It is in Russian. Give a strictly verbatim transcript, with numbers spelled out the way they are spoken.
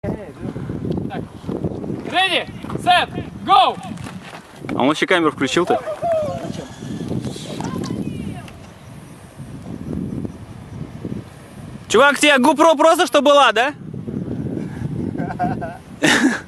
Ready, set, go! А он вообще камеру включил-то? Чувак, тебе GoPro просто что была, да?